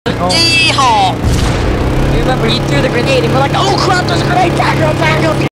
Yeehaw! You remember you threw the grenade and we're like, oh crap, there's a grenade, tackle, tackle!